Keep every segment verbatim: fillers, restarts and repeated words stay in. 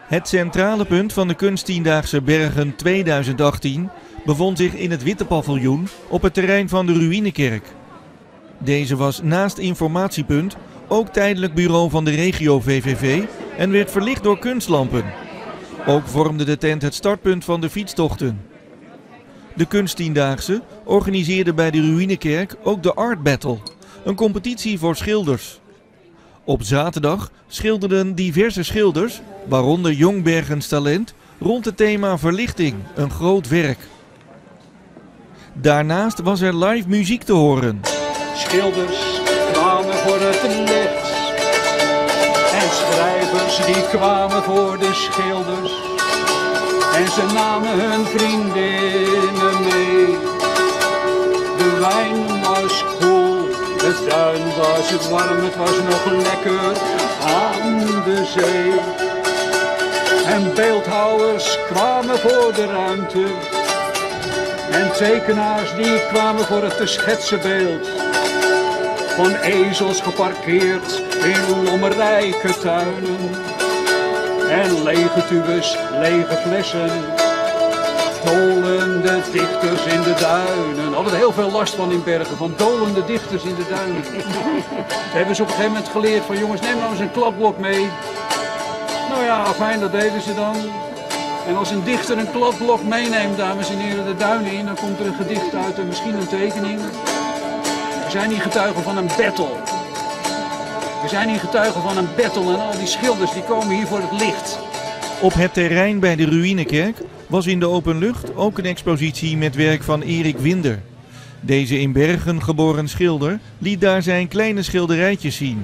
Het centrale punt van de Kunsttiendaagse Bergen tweeduizend achttien bevond zich in het Witte Paviljoen op het terrein van de Ruïnekerk. Deze was naast informatiepunt ook tijdelijk bureau van de regio V V V en werd verlicht door kunstlampen. Ook vormde de tent het startpunt van de fietstochten. De Kunsttiendaagse organiseerde bij de Ruïnekerk ook de Art Battle, een competitie voor schilders. Op zaterdag schilderden diverse schilders, waaronder Jongbergens talent, rond het thema verlichting, een groot werk. Daarnaast was er live muziek te horen. Schilders kwamen voor het licht en schrijvers die kwamen voor de schilders. En ze namen hun vriendinnen mee. De wijn was koel, het duin was het warm, het was nog lekker aan de zee. En beeldhouwers kwamen voor de ruimte. En tekenaars die kwamen voor het te schetsen beeld. Van ezels geparkeerd in lommerrijke tuinen. En lege tubes, lege flessen. Dolende dichters in de duinen. Altijd heel veel last van in Bergen, van dolende dichters in de duinen. Hebben ze op een gegeven moment geleerd van jongens, neem nou eens een kladblok mee. Nou ja, fijn, dat deden ze dan. En als een dichter een kladblok meeneemt, dames en heren, de duinen in, dan komt er een gedicht uit en misschien een tekening. We zijn hier getuigen van een battle. We zijn hier getuigen van een battle en al die schilders die komen hier voor het licht. Op het terrein bij de Ruïnekerk was in de open lucht ook een expositie met werk van Erik Winder. Deze in Bergen geboren schilder liet daar zijn kleine schilderijtjes zien.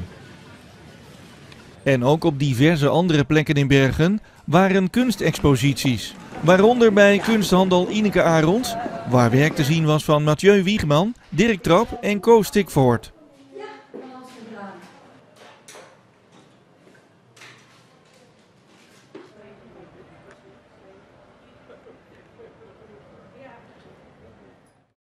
En ook op diverse andere plekken in Bergen waren kunstexposities. Waaronder bij kunsthandel Ineke Arons, waar werk te zien was van Mathieu Wiegman, Dirk Trap en Koos Stikvoort.